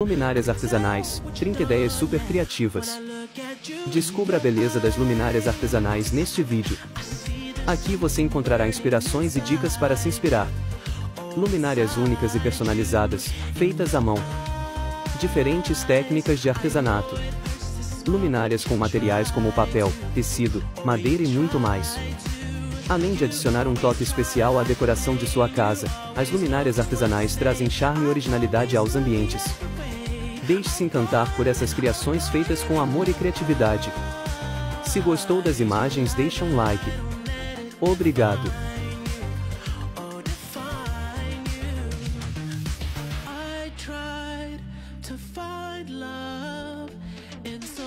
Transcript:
Luminárias artesanais, 30 ideias super criativas. Descubra a beleza das luminárias artesanais neste vídeo. Aqui você encontrará inspirações e dicas para se inspirar. Luminárias únicas e personalizadas, feitas à mão. Diferentes técnicas de artesanato. Luminárias com materiais como papel, tecido, madeira e muito mais. Além de adicionar um toque especial à decoração de sua casa, as luminárias artesanais trazem charme e originalidade aos ambientes. Deixe-se encantar por essas criações feitas com amor e criatividade. Se gostou das imagens, deixe um like. Obrigado. To find love in